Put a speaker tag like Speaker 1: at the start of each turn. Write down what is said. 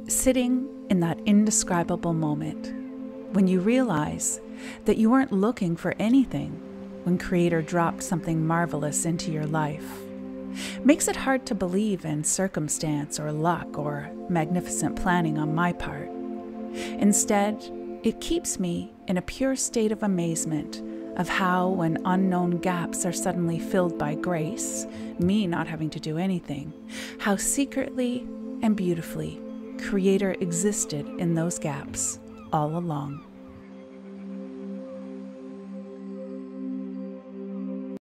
Speaker 1: Sitting in that indescribable moment when you realize that you weren't looking for anything when Creator dropped something marvelous into your life makes it hard to believe in circumstance or luck or magnificent planning on my part. Instead, it keeps me in a pure state of amazement of how, when unknown gaps are suddenly filled by grace, me not having to do anything, how secretly and beautifully Creator existed in those gaps all along.